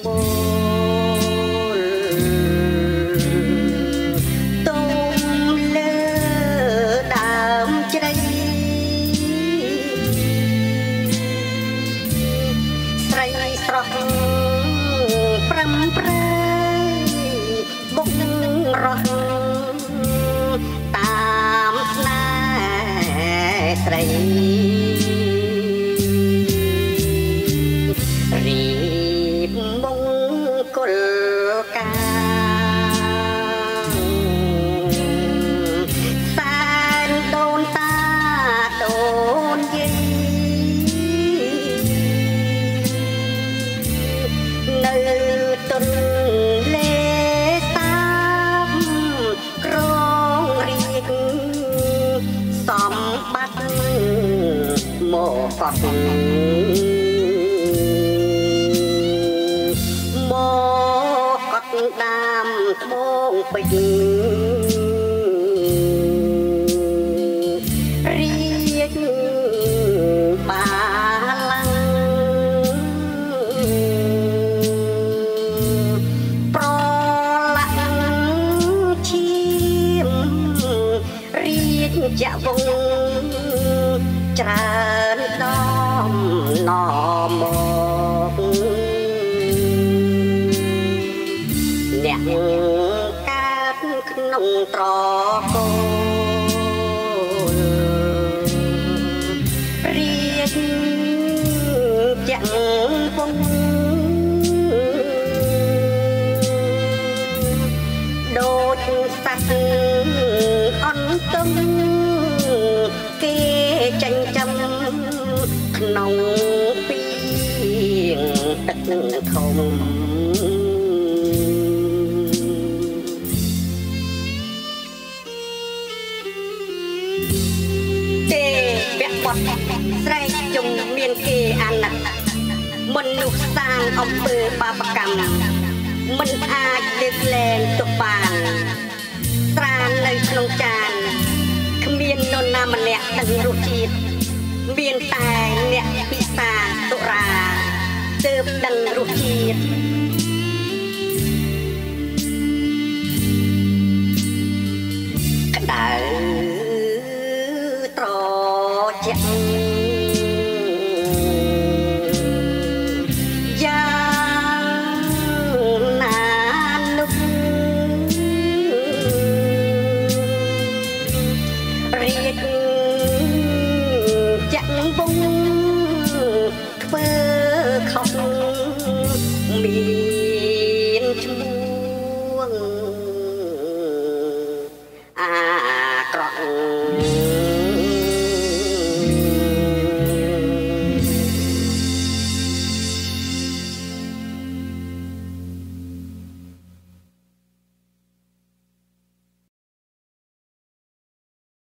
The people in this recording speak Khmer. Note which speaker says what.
Speaker 1: មូលទុំលើដើមជ្រៃស្រីស្រស់ប្រំប្រែបុករស់តាមស្នេហ៍ស្រីរៀបមង្គលការសានដូនតាដូនយាយនៅទុនលេតាមក្រងរៀបសម្បត្តិមកកត់មកកត់ដាមត្បូងពេជ្ររៀបបាឡាំងប្រឡាក់ឈាមរៀបចាក់វងច្រើនដំណមកអ្នកកើតក្នុងត្រកូលរៀបចាក់វងដូចសត្វអន្តឹងគេចាញ់ចាំក្នុងពីងទឹកធំទេវៈបត់ស្រែកជុំមានគេអាណិតមនុស្សសាងអំពើបាបកម្មមិនអាចលើកលែងទុកបានស្រាននៅក្នុងចានគ្មាននរណាម្នាក់ដឹងរសជាតិមានតែអ្នកពិសាសុរាទើបដឹងរសជាតិក្តៅត្រជាក់យ៉ាងណានោះរៀបចាក់វងធ្វើ